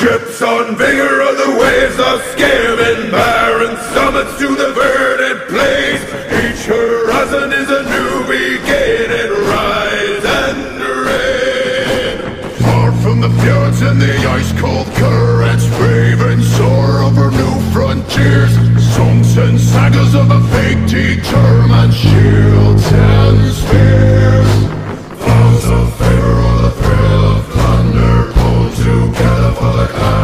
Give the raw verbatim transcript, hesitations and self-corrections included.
Ships on vigor of the waves of skimming barren summits to the verdant plains. Each horizon is a new beginning, rise and reign. Far from the fjords and the ice-cold currents, raving soar over new frontiers. Songs and sagas of a fate determined, shields and spears. Vows of favor or the thrill of thunder, pulled together for the cloud.